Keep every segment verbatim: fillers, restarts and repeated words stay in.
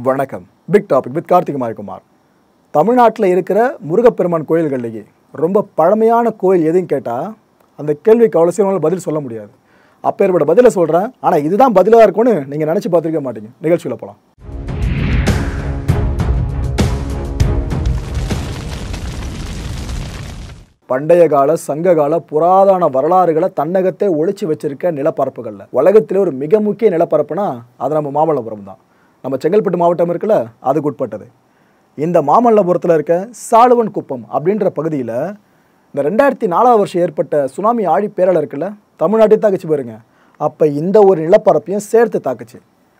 வணக்கம். Big topic with Karthik Mayakumar. தமிழ்நாட்டில் இருக்கிற முருகப்பெருமான் கோயில்கள்லேயே ரொம்ப பழமையான கோயில் எதுன்னு கேட்டால் அந்த கேள்விக்கு அவ்வளோ சீக்கிரம் பதில் சொல்ல முடியாது. அப்பேற்பட்ட பதிலை சொல்கிறேன். ஆனால் இதுதான் பதிலாக இருக்கும்னு நீங்கள் நினச்சி பார்த்துருக்க மாட்டீங்க. நிகழ்ச்சியில் போகலாம். பண்டைய கால சங்ககால புராதன வரலாறுகளை தன்னகத்தை ஒழிச்சு வச்சிருக்க நிலப்பரப்புகளில் உலகத்திலே ஒரு மிக முக்கிய நிலப்பரப்புனா அது நம்ம மாமல்லபுரம் தான். நம்ம செங்கல்பட்டு மாவட்டம் இருக்குல்ல, அதுக்கு உட்பட்டது. இந்த மாமல்லபுரத்தில் இருக்க சாலுவன் குப்பம் அப்படின்ற பகுதியில் இந்த ரெண்டாயிரத்தி நாலாவது வருஷம் ஏற்பட்ட சுனாமி ஆழி பேரலை இருக்குல்ல, தமிழ்நாட்டையும் தாக்குச்சு பாருங்க. அப்போ இந்த ஒரு நிலப்பரப்பையும் சேர்த்து தாக்குச்சு.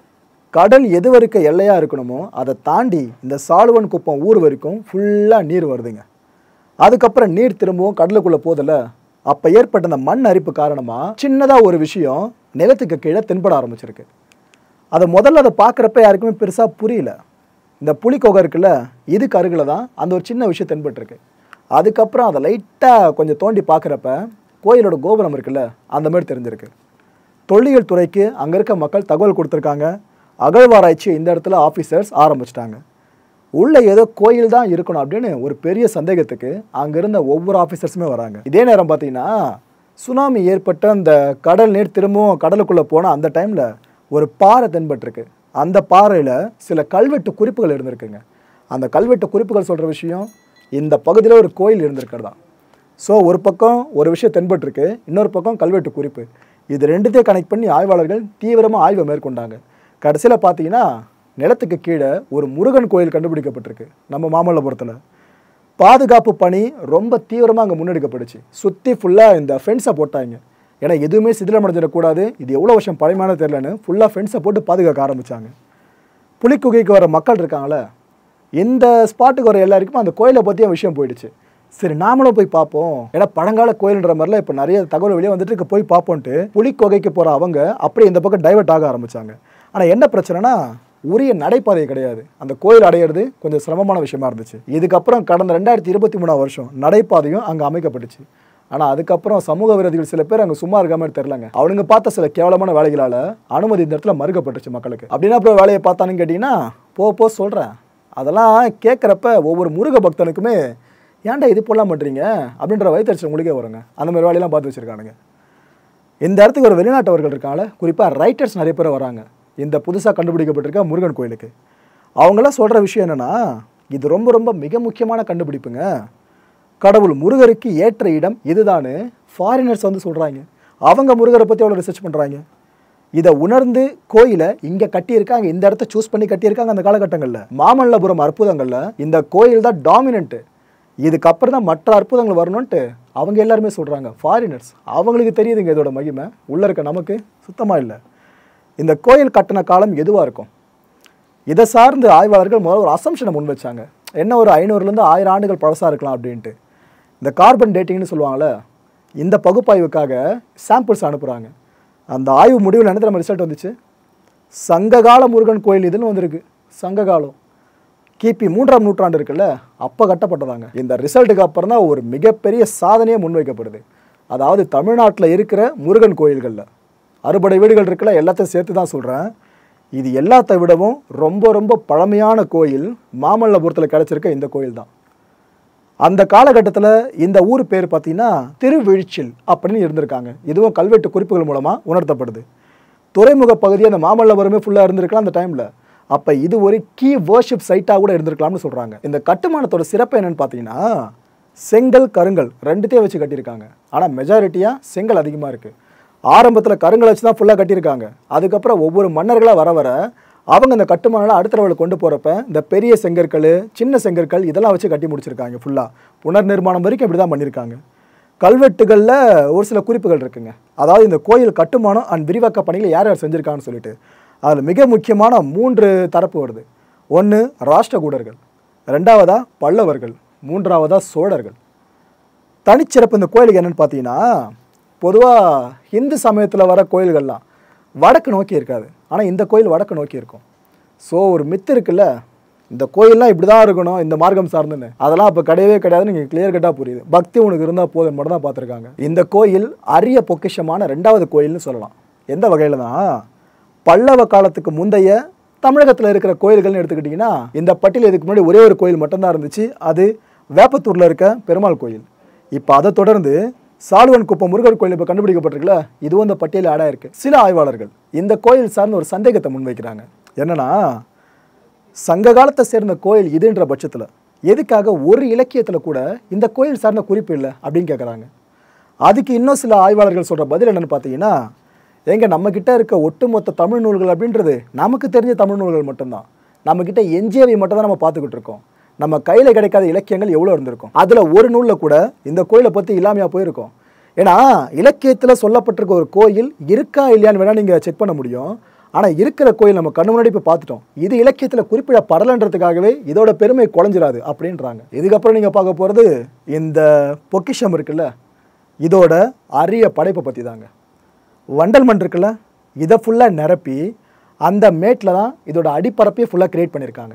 கடல் எது வரைக்கும் எல்லையாக இருக்கணுமோ அதை தாண்டி இந்த சாலுவன் குப்பம் ஊர் வரைக்கும் ஃபுல்லாக நீர் வருதுங்க. அதுக்கப்புறம் நீர் திரும்பவும் கடலுக்குள்ளே போதில்ல, அப்போ ஏற்பட்ட அந்த மண் அரிப்பு காரணமாக சின்னதாக ஒரு விஷயம் நிலத்துக்கு கீழே தென்பட ஆரம்பிச்சிருக்கு. அதை முதல்ல அதை பார்க்குறப்ப யாருக்குமே பெருசாக புரியல. இந்த புலிக்கொகை இருக்குல்ல, இதுக்கு அருகில் தான் அந்த ஒரு சின்ன விஷயம் தென்பட்டுருக்கு. அதுக்கப்புறம் அதை லைட்டாக கொஞ்சம் தோண்டி பார்க்குறப்ப கோயிலோட கோபுரம் இருக்குல்ல, அந்த மாதிரி தெரிஞ்சிருக்கு. தொல்லியல் துறைக்கு அங்கே இருக்க மக்கள் தகவல் கொடுத்துருக்காங்க. அகழ்வாராய்ச்சி இந்த இடத்துல ஆஃபீஸர்ஸ் ஆரம்பிச்சிட்டாங்க. உள்ளே ஏதோ கோயில் தான் இருக்கணும் அப்படின்னு ஒரு பெரிய சந்தேகத்துக்கு அங்கே இருந்த ஒவ்வொரு ஆஃபீஸர்ஸுமே வராங்க. இதே நேரம் பார்த்தீங்கன்னா சுனாமி ஏற்பட்ட அந்த கடல் நீர் திரும்பவும் கடலுக்குள்ளே போனால் அந்த டைமில் ஒரு பாறை தென்பட்டிருக்கு. அந்த பாறையில் சில கல்வெட்டு குறிப்புகள் இருந்திருக்குங்க. அந்த கல்வெட்டு குறிப்புகள் சொல்கிற விஷயம் இந்த பகுதியில் ஒரு கோயில் இருந்திருக்கிறதா. ஸோ ஒரு பக்கம் ஒரு விஷயம் தென்பட்டிருக்கு, இன்னொரு பக்கம் கல்வெட்டு குறிப்பு. இது ரெண்டுத்தையும் கனெக்ட் பண்ணி ஆய்வாளர்கள் தீவிரமாக ஆய்வை மேற்கொண்டாங்க. கடைசியில் பார்த்தீங்கன்னா நிலத்துக்கு கீழே ஒரு முருகன் கோயில் கண்டுபிடிக்கப்பட்டிருக்கு நம்ம மாமல்லபுரத்தில். பாதுகாப்பு பணி ரொம்ப தீவிரமாக அங்கே முன்னெடுக்கப்படுச்சு. சுற்றி ஃபுல்லாக இந்த ஃபென்ஸை போட்டாங்க. ஏன்னா எதுவுமே சிதிலமடைஞ்சிடக்கூடாது, இது எவ்வளோ வருஷம் பழமையான தெரியலன்னு ஃபுல்லாக ஃபென்ஸை போட்டு பாதுகாக்க ஆரம்பித்தாங்க. புலிக்குகைக்கு வர மக்கள் இருக்காங்களே, இந்த ஸ்பாட்டுக்கு வர எல்லாருக்கும் அந்த கோயிலை பற்றிய விஷயம் போயிடுச்சு. சரி நாமளும் போய் பார்ப்போம், ஏன்னா பழங்கால கோயில்ன்ற மாதிரிலாம் இப்போ நிறைய தகவல் வெளியே வந்துட்டு இருக்க, போய் பார்ப்போன்ட்டு புலிக்குகைக்கு போகிற அவங்க அப்படியே இந்த பக்கம் டைவர்ட் ஆக ஆரம்பித்தாங்க. ஆனால் என்ன பிரச்சனைனா உரிய நடைபாதை கிடையாது. அந்த கோயில் அடையிறது கொஞ்சம் சிரமமான விஷயமா இருந்துச்சு. இதுக்கப்புறம் கடந்த ரெண்டாயிரத்தி இருபத்தி மூணாம் வருஷம் நடைபாதையும் அங்கே அமைக்கப்பட்டுச்சு. ஆனால் அதுக்கப்புறம் சமூக விரோதிகள் சில பேர் அங்கே சும்மா இருக்க மாதிரி தெரிலங்க. அவனுங்க பார்த்த சில கேவலமான வேலைகளால் அனுமதி இந்த இடத்துல மறுக்கப்பட்டுச்சு மக்களுக்கு. அப்படின்னா அப்புறம் வேலையை பார்த்தானுன்னு கேட்டிங்கன்னா போ போ சொல்கிறேன். அதெல்லாம் கேட்குறப்ப ஒவ்வொரு முருக பக்தனுக்குமே ஏன்டா இது போடலாம் பண்ணுறீங்க அப்படின்ற வயிற்றுச்சல் உங்களுக்கே வருங்க. அந்த மாதிரி வேலையெல்லாம் பார்த்து வச்சுருக்கானுங்க. இந்த இடத்துக்கு ஒரு வெளிநாட்டவர்கள் இருக்காங்கள, குறிப்பாக ரைட்டர்ஸ் நிறைய பேர் வராங்க இந்த புதுசாக கண்டுபிடிக்கப்பட்டிருக்க முருகன் கோயிலுக்கு. அவங்களாம் சொல்கிற விஷயம் என்னென்னா, இது ரொம்ப ரொம்ப மிக முக்கியமான கண்டுபிடிப்புங்க. கடவுள் முருகருக்கு ஏற்ற இடம் இதுதான்னு ஃபாரினர்ஸ் வந்து சொல்கிறாங்க. அவங்க முருகரை பற்றி அவ்வளோ ரிசர்ச் பண்ணுறாங்க. இதை உணர்ந்து கோயிலை இங்கே கட்டியிருக்காங்க, இந்த இடத்த சூஸ் பண்ணி கட்டியிருக்காங்க. அந்த காலகட்டங்களில் மாமல்லபுரம் அற்புதங்களில் இந்த கோயில் தான் டாமினன்ட்டு. இதுக்கப்புறம் தான் மற்ற அற்புதங்கள் வரணுன்ட்டு அவங்க எல்லாருமே சொல்கிறாங்க. ஃபாரினர்ஸ் அவங்களுக்கு தெரியுதுங்க இதோட மகிமை, உள்ளே இருக்க நமக்கு சுத்தமாக இல்லை. இந்த கோயில் கட்டின காலம் எதுவாக இருக்கும்? இதை சார்ந்து ஆய்வாளர்கள் முதல்ல ஒரு அசம்ஷனை முன் வச்சாங்க. என்ன ஒரு ஐநூறுலேருந்து ஆயிரம் ஆண்டுகள் பழசாக இருக்கலாம் அப்படின்ட்டு. இந்த கார்பன் டேட்டிங்னு சொல்லுவாங்கள்ல, இந்த பகுப்பாய்வுக்காக சாம்பிள்ஸ் அனுப்புகிறாங்க. அந்த ஆய்வு முடிவில் என்ன நம்ம ரிசல்ட் வந்துச்சு? சங்ககால முருகன் கோயில் இதுன்னு வந்திருக்கு. சங்ககாலம் கிபி மூன்றாம் நூற்றாண்டு இருக்குல்ல, அப்போ கட்டப்பட்டதாங்க. இந்த ரிசல்ட்டுக்கு அப்புறம் தான் ஒரு மிகப்பெரிய சாதனையே முன்வைக்கப்படுது. அதாவது தமிழ்நாட்டில் இருக்கிற முருகன் கோயில்களில் அறுபடை வீடுகள் இருக்குல்ல, எல்லாத்தையும் சேர்த்து தான் சொல்கிறேன். இது எல்லாத்த விடவும் ரொம்ப ரொம்ப பழமையான கோயில் மாமல்லபுரத்தில் கிடச்சிருக்க இந்த கோயில் தான். அந்த காலகட்டத்தில் இந்த ஊர் பேர் பார்த்தீங்கன்னா திருவிழிச்சில் அப்படின்னு இருந்திருக்காங்க. இதுவும் கல்வெட்டு குறிப்புகள் மூலமாக உணர்த்தப்படுது. துறைமுக பகுதி அந்த மாமல்லபுரமே ஃபுல்லாக இருந்திருக்கலாம் அந்த டைமில். அப்போ இது ஒரு கீ வர்ஷிப் சைட்டாக கூட இருந்திருக்கலாம்னு சொல்கிறாங்க. இந்த கட்டுமானத்தோட சிறப்பு என்னென்னு பார்த்தீங்கன்னா செங்கல் கருங்கல் ரெண்டுத்தையும் வச்சு கட்டியிருக்காங்க. ஆனால் மெஜாரிட்டியாக செங்கல் அதிகமாக இருக்குது. ஆரம்பத்தில் கருங்கல் வச்சு தான் ஃபுல்லாக கட்டியிருக்காங்க. அதுக்கப்புறம் ஒவ்வொரு மன்னர்களாக வர வர அவங்க இந்த கட்டுமானங்களை அடுத்த லெவலுக்கு கொண்டு போகிறப்ப இந்த பெரிய செங்கற்கள் சின்ன செங்கற்கள் இதெல்லாம் வச்சு கட்டி முடிச்சிருக்காங்க. ஃபுல்லாக புனர் நிர்மாணம் வரைக்கும் இப்படி தான் பண்ணியிருக்காங்க. கல்வெட்டுகளில் ஒரு சில குறிப்புகள் இருக்குங்க. அதாவது இந்த கோயில் கட்டுமானம் அண்ட் விரிவாக்க பணிகளை யார் யார் செஞ்சுருக்காங்கன்னு சொல்லிட்டு அதில் மிக முக்கியமான மூன்று தரப்பு வருது. ஒன்று ராஷ்டிரகூடர்கள், ரெண்டாவதாக பல்லவர்கள், மூன்றாவதாக சோழர்கள். தனிச்சிறப்பு இந்த கோயிலுக்கு என்னென்னு பார்த்தீங்கன்னா, பொதுவாக இந்து சமயத்தில் வர கோயில்கள்லாம் வடக்கு நோக்கி இருக்காது. ஆனால் இந்த கோயில் வடக்கு நோக்கி இருக்கும். ஸோ ஒரு மித்து இருக்குல்ல, இந்த கோயிலெலாம் இப்படி தான் இருக்கணும் இந்த மார்க்கம் சார்ந்துன்னு, அதெல்லாம் அப்போ கிடையவே கிடையாதுன்னு நீங்கள் கிளியர் கட்டாக புரியுது. பக்தி உனக்கு இருந்தால் போதும் மட்டும் தான் பார்த்துருக்காங்க. இந்த கோயில் அரிய பொக்கிஷமான ரெண்டாவது கோயில்னு சொல்லலாம். எந்த வகையில் தான், பல்லவ காலத்துக்கு முந்தைய தமிழகத்தில் இருக்கிற கோயில்கள்னு எடுத்துக்கிட்டிங்கன்னா இந்த பட்டியல் இதுக்கு முன்னாடி ஒரே ஒரு கோயில் மட்டும்தான் இருந்துச்சு. அது வேப்பத்தூரில் இருக்க பெருமாள் கோயில். இப்போ அதை தொடர்ந்து சாலுவன் குப்பம் முருகர் கோயில் இப்போ கண்டுபிடிக்கப்பட்டிருக்குல்ல, இதுவும் இந்த பட்டியலில் ஆடாக இருக்குது. சில ஆய்வாளர்கள் இந்த கோயில் சார்ந்த ஒரு சந்தேகத்தை முன்வைக்கிறாங்க. என்னன்னா, சங்க காலத்தை சேர்ந்த கோயில் இதுன்ற பட்சத்தில் எதுக்காக ஒரு இலக்கியத்தில் கூட இந்த கோயில் சார்ந்த குறிப்பு இல்லை அப்படின்னு கேட்குறாங்க. அதுக்கு இன்னும் சில ஆய்வாளர்கள் சொல்கிற பதில் என்னென்னு பார்த்தீங்கன்னா, எங்க நம்மக்கிட்ட இருக்க ஒட்டுமொத்த தமிழ் நூல்கள் அப்படின்றது நமக்கு தெரிஞ்ச தமிழ் நூல்கள் மட்டும்தான். நம்மக்கிட்ட எஞ்சியவை மட்டும் தான் நம்ம பார்த்துக்கிட்டு இருக்கோம். நம்ம கையில் கிடைக்காத இலக்கியங்கள் எவ்வளோ இருந்திருக்கும். அதில் ஒரு நூலில் கூட இந்த கோயிலை பற்றி இல்லாமையாக போயிருக்கும். ஏன்னா இலக்கியத்தில் சொல்லப்பட்டிருக்க ஒரு கோயில் இருக்கா இல்லையான்னு வேணால் நீங்கள் செக் பண்ண முடியும். ஆனால் இருக்கிற கோயில் நம்ம கண்ணு முன்னாடி இப்போ பார்த்துட்டோம். இது இலக்கியத்தில் குறிப்பிடப்படலைன்றதுக்காகவே இதோட பெருமை குறைஞ்சிடாது அப்படின்றாங்க. இதுக்கப்புறம் நீங்கள் பார்க்க போகிறது இந்த பொக்கிஷம் இருக்குல்ல, இதோட அரிய படைப்பை பற்றி தாங்க. வண்டல் மண் இருக்குல்ல, இதை ஃபுல்லாக நிரப்பி அந்த மேட்டில் தான் இதோட அடிப்பரப்பையே ஃபுல்லாக கிரியேட் பண்ணியிருக்காங்க.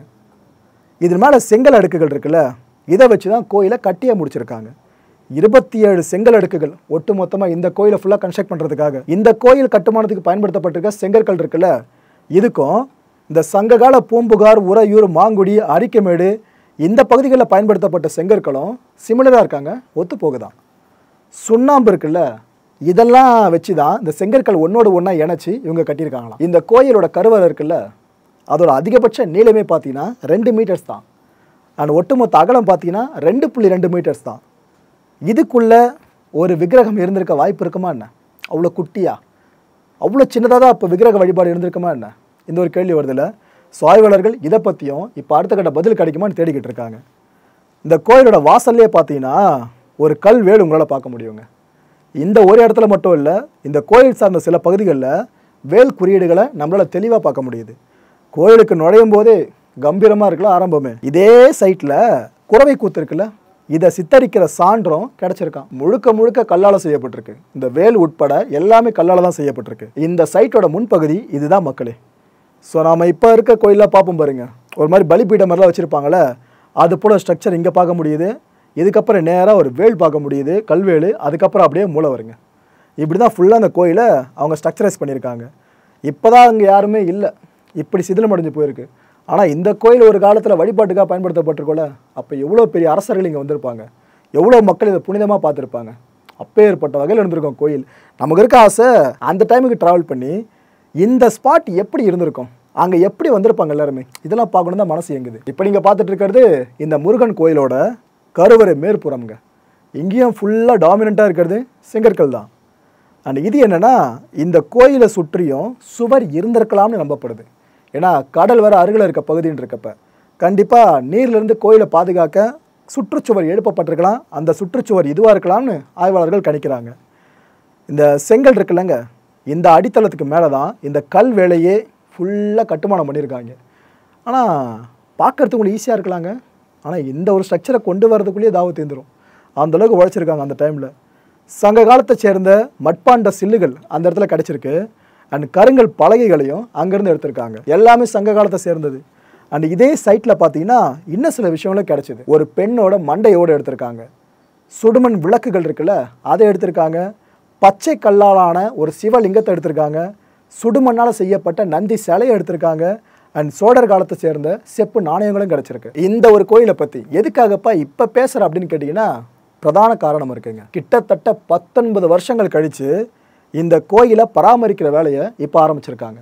இது மேலே செங்கல் அடுக்குகள் இருக்குல்ல, இதை வச்சு தான் கோயிலை கட்டியே முடிச்சிருக்காங்க. இருபத்தி ஏழு செங்கல் அடுக்குகள் ஒட்டு மொத்தமாக இந்த கோயிலை ஃபுல்லாக கன்ஸ்ட்ரக்ட் பண்ணுறதுக்காக. இந்த கோயில் கட்டுமானத்துக்கு பயன்படுத்தப்பட்டிருக்க செங்கற்கள் இருக்குல்ல, இதுக்கும் இந்த சங்ககால பூம்புகார், உறையூர், மாங்குடி, அரிக்கமேடு இந்த பகுதிகளில் பயன்படுத்தப்பட்ட செங்கற்களும் சிமிலராக இருக்காங்க, ஒத்து போகுதான். சுண்ணாம்பு இருக்குல்ல, இதெல்லாம் வச்சு தான் இந்த செங்கற்கள் ஒன்னோடு ஒன்றா இணைச்சி இவங்க கட்டியிருக்காங்களாம். இந்த கோயிலோட கருவறை இருக்குல்ல, அதோட அதிகபட்ச நீளமே பார்த்தீங்கன்னா ரெண்டு மீட்டர்ஸ் தான். அண்ட் ஒட்டுமொத்த அகலம் பார்த்தீங்கன்னா ரெண்டு புள்ளி ரெண்டு மீட்டர்ஸ் தான். இதுக்குள்ள ஒரு விக்கிரகம் இருந்திருக்க வாய்ப்பு இருக்குமா என்ன? அவ்வளோ குட்டியா, அவ்வளோ சின்னதாக தான் இப்போ விக்கிரக வழிபாடு இருந்திருக்குமா என்ன? இந்த ஒரு கேள்வி வருதில்ல. ஸோ ஆய்வாளர்கள் இதை பற்றியும் இப்போ அடுத்த கட்ட பதில் கிடைக்குமான்னு தேடிக்கிட்டு இருக்காங்க. இந்த கோயிலோட வாசல்லே பார்த்தீங்கன்னா ஒரு கல் வேல் உங்களால் பார்க்க முடியுங்க. இந்த ஒரு இடத்துல மட்டும் இல்லை, இந்த கோயில் சார்ந்த சில பகுதிகளில் வேல் குறியீடுகளை நம்மளால் தெளிவாக பார்க்க முடியுது. கோயிலுக்கு நுழையும் போதே கம்பீரமாக இருக்குல்ல ஆரம்பமே. இதே சைட்டில் குறவை கூத்து இருக்குல்ல, இதை சித்தரிக்கிற சான்றும் கிடச்சிருக்கான். முழுக்க முழுக்க கல்லால் செய்யப்பட்டிருக்கு. இந்த வேல் உட்பட எல்லாமே கல்லால் தான் செய்யப்பட்டிருக்கு. இந்த சைட்டோட முன்பகுதி இதுதான் மக்களே. ஸோ நாம் இப்போ இருக்க கோயிலில் பார்ப்போம் பாருங்க, ஒரு மாதிரி பலிப்பீடம் மாதிரிலாம் வச்சுருப்பாங்களே, அது போல ஸ்ட்ரக்சர் இங்கே பார்க்க முடியுது. இதுக்கப்புறம் நேராக ஒரு வேல் பார்க்க முடியுது, கல்வேலு. அதுக்கப்புறம் அப்படியே மூளை வருங்க. இப்படி தான் ஃபுல்லாக அந்த கோயிலை அவங்க ஸ்ட்ரக்சரைஸ் பண்ணியிருக்காங்க. இப்போ தான் அங்கே யாருமே இல்லை, இப்படி சிதிலமடைஞ்சு போயிருக்கு. ஆனால் இந்த கோயில் ஒரு காலத்தில் வழிபாட்டுக்காக பயன்படுத்தப்பட்டிருக்கோல, அப்போ எவ்வளோ பெரிய அரசர்கள் இங்கே வந்திருப்பாங்க, எவ்வளோ மக்கள் இதை புனிதமாக பார்த்துருப்பாங்க. அப்போ ஏற்பட்ட வகையில் இருந்திருக்கும் கோயில். நமக்கு இருக்க ஆசை அந்த டைமுக்கு ட்ராவல் பண்ணி இந்த ஸ்பாட் எப்படி இருந்திருக்கும், அங்கே எப்படி வந்திருப்பாங்க எல்லாருமே, இதெல்லாம் பார்க்கணும் தான் மனசு இயங்குது. இப்போ நீங்கள் பார்த்துட்டு இருக்கிறது இந்த முருகன் கோயிலோட கருவறை மேற்புறம்ங்க. இங்கேயும் ஃபுல்லாக டாமினண்ட்டாக இருக்கிறது செங்கற்கள் தான். அண்ட் இது என்னென்னா, இந்த கோயிலை சுற்றியும் சுவர் இருந்திருக்கலாம்னு நம்பப்படுது. ஏன்னா கடல் வர அருகில் இருக்க பகுதின்னு இருக்கப்ப கண்டிப்பாக நீர்லேருந்து கோயிலை பாதுகாக்க சுற்றுச்சுவர் எழுப்பப்பட்டிருக்கலாம். அந்த சுற்றுச்சுவர் இதுவாக இருக்கலாம்னு ஆய்வாளர்கள் கணிக்கிறாங்க. இந்த செங்கல் இருக்குல்லங்க, இந்த அடித்தளத்துக்கு மேலே தான் இந்த கல் வேலையே ஃபுல்லாக கட்டுமானம் பண்ணியிருக்காங்க. ஆனால் பார்க்குறதுக்கு உங்களுக்கு ஈஸியாக இருக்கலாங்க. ஆனால் இந்த ஒரு ஸ்ட்ரக்சரை கொண்டு வரதுக்குள்ளேயே தாவ தீர்ந்துடும். அந்தளவுக்கு உழைச்சிருக்காங்க அந்த டைமில். சங்க காலத்தை சேர்ந்த மட்பாண்ட சில்லுகள் அந்த இடத்துல கிடச்சிருக்கு. அண்ட் கருங்கல் பலகைகளையும் அங்கேருந்து எடுத்திருக்காங்க. எல்லாமே சங்க காலத்தை சேர்ந்தது. அண்ட் இதே சைட்டில் பார்த்தீங்கன்னா இன்னும் சில விஷயங்களும் கிடச்சிது. ஒரு பெண்ணோட மண்டையோடு எடுத்திருக்காங்க. சுடுமண் விளக்குகள் இருக்குல்ல, அதை எடுத்திருக்காங்க. பச்சை கல்லாலான ஒரு சிவலிங்கத்தை எடுத்திருக்காங்க. சுடுமண்ணால் செய்யப்பட்ட நந்தி சிலையை எடுத்திருக்காங்க. அண்ட் சோழர் காலத்தை சேர்ந்த செப்பு நாணயங்களும் கிடச்சிருக்கு. இந்த ஒரு கோயிலை பற்றி எதுக்காகப்பா இப்போ பேசுகிற அப்படின்னு கேட்டிங்கன்னா பிரதான காரணம் இருக்குங்க. கிட்டத்தட்ட பத்தொன்பது வருஷங்கள் கழித்து இந்த கோயிலை பராமரிக்கிற வேலையை இப்போ ஆரம்பிச்சிருக்காங்க.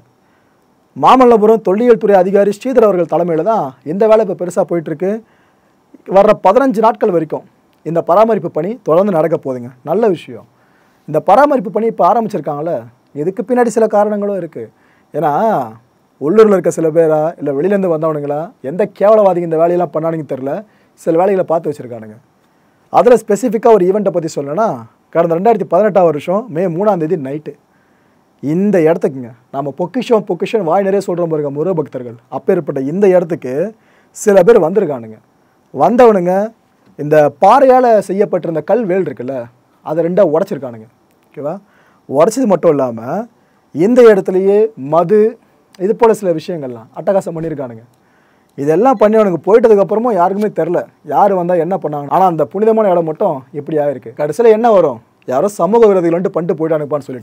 மாமல்லபுரம் தொல்லியல் துறை அதிகாரி ஸ்ரீதர் அவர்கள் தலைமையில் தான் இந்த வேலை இப்போ பெருசாக போயிட்டுருக்கு. வர்ற பதினஞ்சு நாட்கள் வரைக்கும் இந்த பராமரிப்பு பணி தொடர்ந்து நடக்க போகுதுங்க. நல்ல விஷயம். இந்த பராமரிப்பு பணி இப்போ ஆரம்பிச்சிருக்காங்களே, இதுக்கு பின்னாடி சில காரணங்களும் இருக்குது. ஏன்னா உள்ளூரில் இருக்க சில பேரா இல்லை வெளியிலேருந்து வந்தவனுங்களா எந்த கேவலவாதிங்க இந்த வேலையெல்லாம் பண்ணானுங்க தெரில, சில வேலைகளை பார்த்து வச்சுருக்கானுங்க. அதில் ஸ்பெசிஃபிக்காக ஒரு ஈவெண்ட்டை பற்றி சொல்லணும்னா, கடந்த ரெண்டாயிரத்தி பதினெட்டாம் வருஷம் மே மூணாம் தேதி நைட்டு இந்த இடத்துக்குங்க நம்ம பொக்கிஷம் பொக்கிஷம் வாய் நிறைய சொல்கிறோம் பாருங்க முருக பக்தர்கள், அப்பேற்பட்ட இந்த இடத்துக்கு சில பேர் வந்திருக்கானுங்க. வந்தவனுங்க இந்த பாறையால் செய்யப்பட்டிருந்த கல் வேல் இருக்குல்ல, அதை ரெண்டாக உடச்சிருக்கானுங்க. ஓகேவா? உடச்சது மட்டும் இல்லாமல் இந்த இடத்துலையே மது இது போல் சில விஷயங்கள்லாம் அட்டகாசம் பண்ணியிருக்கானுங்க. இதெல்லாம் பண்ணி அவனுக்கு போயிட்டதுக்கப்புறமும் யாருக்குமே தெரில யார் வந்தால் என்ன பண்ணாங்க. ஆனால் அந்த புனிதமான இடம் மட்டும் இப்படி ஆகிருக்கு. கடைசியில் என்ன வரும், யாரோ சமூக விரோதிகள் வந்துட்டு பண்ணிட்டு போயிட்டானுப்பான்னு சொல்லிட்டு.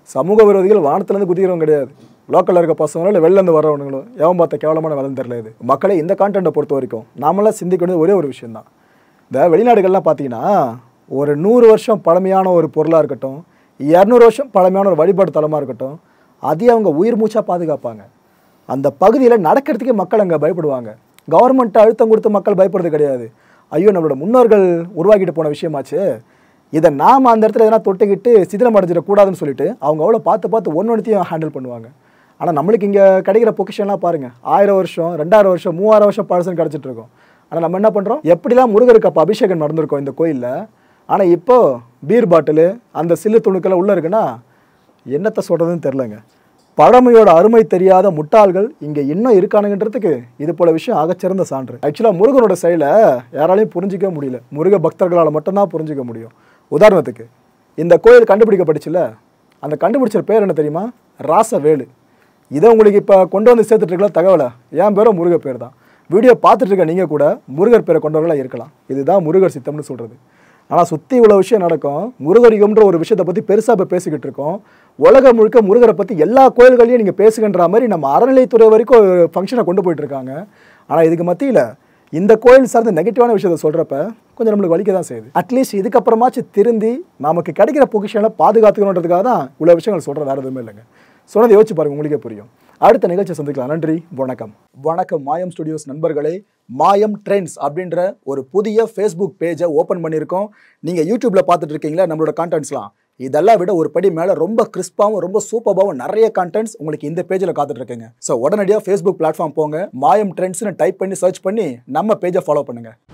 சமூக விரோதிகள் வானத்துலேருந்து குதிக்கிறவங்க கிடையாது. லோக்கலில் இருக்க பசங்களும் இல்லை வெளிலேருந்து வரவனுங்களும் எவன் பார்த்த கேவலமான வேலைன்னு தெரியல. இது மக்களை இந்த கான்டென்ட்டை பொறுத்த வரைக்கும் நாமெல்லாம் சிந்திக்க வேண்டியது ஒரே ஒரு விஷயம் தான். இந்த வெளிநாடுகள்லாம் பார்த்தீங்கன்னா ஒரு நூறு வருஷம் பழமையான ஒரு பொருளாக இருக்கட்டும், இரநூறு வருஷம் பழமையான ஒரு வழிபாடு தலமாக இருக்கட்டும், அதையும் அவங்க உயிர் மூச்சாக பாதுகாப்பாங்க. அந்த பகுதியில் நடக்கிறதுக்கே மக்கள் அங்கே பயப்படுவாங்க. கவர்மெண்ட்டை அழுத்தம் கொடுத்து மக்கள் பயப்படுறது கிடையாது. ஐயோ நம்மளோட முன்னோர்கள் உருவாக்கிட்டு போன விஷயமாச்சு, இதை நாம் அந்த இடத்துல எதனா தொட்டுக்கிட்டு சிதிலம் அடைஞ்சிடக்கூடாதுன்னு சொல்லிட்டு அவங்க அவ்வளோ பார்த்து பார்த்து ஒன்று ஒன்றுத்தையும் ஹேண்டில் பண்ணுவாங்க. ஆனால் நம்மளுக்கு இங்கே கிடைக்கிற பொக்கிஷன்லாம் பாருங்கள், ஆயிரம் வருஷம் ரெண்டாயிரம் வருஷம் மூவாயிரம் வருஷம் பழசுன்னு கிடச்சிட்டு இருக்கோம். ஆனால் நம்ம என்ன பண்ணுறோம், எப்படிலாம் முருகருக்கு அப்போ அபிஷேகம் நடந்திருக்கோம் இந்த கோயிலில். ஆனால் இப்போ பீர் பாட்டிலு அந்த சில்லு துணுக்கெல்லாம் உள்ளே இருக்குன்னா என்னத்தை சொல்கிறதுன்னு தெரிலங்க. பழமையோட அருமை தெரியாத முட்டாள்கள் இங்கே இன்னும் இருக்கானுங்கன்றதுக்கு இது போல விஷயம் ஆகச்சிறந்த சான்று. ஆக்சுவலாக முருகனோட செயலை யாராலையும் புரிஞ்சிக்க முடியல, முருக பக்தர்களால் மட்டும்தான் புரிஞ்சிக்க முடியும். உதாரணத்துக்கு இந்த கோயில் கண்டுபிடிக்கப்பட்டுச்சுல, அந்த கண்டுபிடிச்ச பேர் என்ன தெரியுமா? ராசவேலு. இதை உங்களுக்கு இப்போ கொண்டு வந்து சேர்த்துட்டு இருக்கல தகவலை, என் பேரும் முருகர் பேர் தான். வீடியோ பார்த்துட்டு இருக்க நீங்கள் கூட முருகர் பேரை கொண்டவர்களாக இருக்கலாம். இதுதான் முருகர் சித்தம்னு சொல்கிறது. ஆனால் சுற்றி இவ்வளோ விஷயம் நடக்கும். முருகரிகம்ன்ற ஒரு விஷயத்தை பற்றி பெருசாக இப்போ பேசிக்கிட்டு இருக்கோம். உலகம் முழுக்க முருகரை பற்றி எல்லா கோயில்களையும் நீங்கள் பேசுகின்ற மாதிரி நம்ம அறநிலைத்துறை வரைக்கும் ஒரு ஃபங்க்ஷனை கொண்டு போயிட்டு இருக்காங்க. ஆனால் இதுக்கு மத்தியில் இந்த கோயில் சார்ந்த நெகட்டிவான விஷயத்தை சொல்கிறப்ப கொஞ்சம் நம்மளுக்கு வலிக்க தான் செய்யுது. அட்லீஸ்ட் இதுக்கப்புறமாச்சு திருந்தி நமக்கு கிடைக்கிற பொக்கிஷனை பாதுகாத்துக்கணுன்றதுக்காக தான் இவ்வளோ விஷயங்கள் சொல்கிற, வேறு எதுவுமே இல்லைங்க. சொன்னதை யோசிச்சு பாருங்கள், உங்களுக்கே புரியும். அடுத்த நிகழ்ச்சி சந்திக்கலாம். நன்றி, வணக்கம். வணக்கம் மாயம் ஸ்டுடியோஸ் நண்பர்களே. மாயம் ட்ரெண்ட்ஸ் அப்படின்ற ஒரு புதிய ஃபேஸ்புக் பேஜை ஓப்பன் பண்ணியிருக்கோம். நீங்கள் யூடியூப்பில் பார்த்துட்டு இருக்கீங்களா நம்மளோட கான்டென்ட்ஸ்லாம், இதெல்லாம் விட ஒரு படி மேலே ரொம்ப கிறிஸ்பாகவும் ரொம்ப சூப்பராகவும் நிறைய கான்டென்ட்ஸ் உங்களுக்கு இந்த பேஜில் காத்துட்டு இருக்குங்க. ஸோ உடனடியாக ஃபேஸ்புக் பிளாட்ஃபார்ம் போங்க, மாயம் ட்ரெண்ட்ஸ்னு டைப் பண்ணி சர்ச் பண்ணி நம்ம பேஜை ஃபாலோ பண்ணுங்கள்.